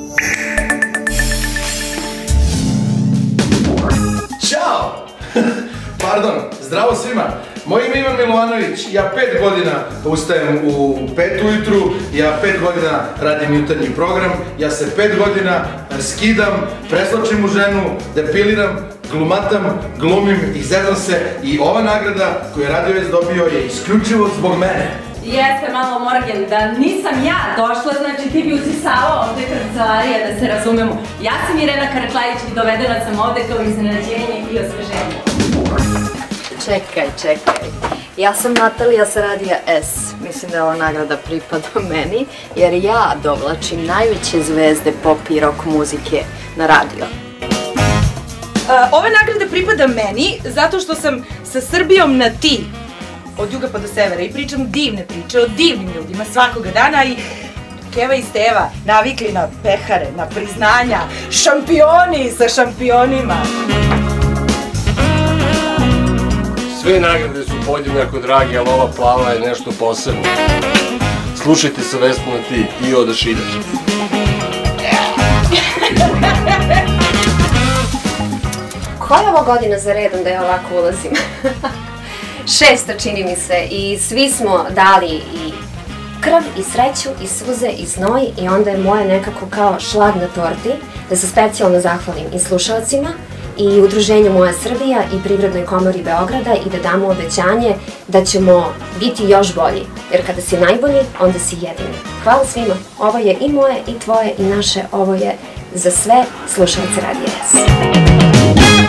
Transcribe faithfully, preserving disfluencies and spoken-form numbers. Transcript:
Ćao! Pardon, zdravo svima. Moje ime je Ivan Milovanović, ja pet godina ustajem u pet ujutru, ja pet godina radim jutarnji program, ja se pet godina skidam, preslačim u ženu, depiliram, glumatam, glumim, izezam se i ova nagrada koju je Radio S dobio je isključivo zbog mene. Jeste malo Morgan, da nisam ja došla, znači ti bi usisavao ovde kancelarija, da se razumemo. Ja sam Irena Karačlajić i dovedena sam ovde kao iznenađenje i osveženje. Čekaj, čekaj. Ja sam Natalija sa Radija S. Mislim da ova nagrada pripada meni, jer ja dovlačim najveće zvezde pop i rock muzike na radio. Ova nagrada pripada meni zato što sam sa Srbijom na ti, od juga pa do severa, i pričam divne priče o divnim ljudima svakoga dana i Keva i Steva navikli na pehare, na priznanja, šampioni sa šampionima. Sve nagrade su podjednako dragi, ali ova plava je nešto posebno. Slušajte sa Vespu na ti i odašiljaš. Koja je ovo godina za redom da ja ovako ulazim? Šesta čini mi se i svi smo dali i krv i sreću i suze i znoj i onda je moje nekako kao šlag na torti da se specijalno zahvalim i slušalcima i Udruženju Moja Srbija i Privrednoj komori Beograda i da damo obećanje da ćemo biti još bolji, jer kada si najbolji, onda si jedini. Hvala svima, ovo je i moje i tvoje i naše, ovo je za sve slušalce Radija S.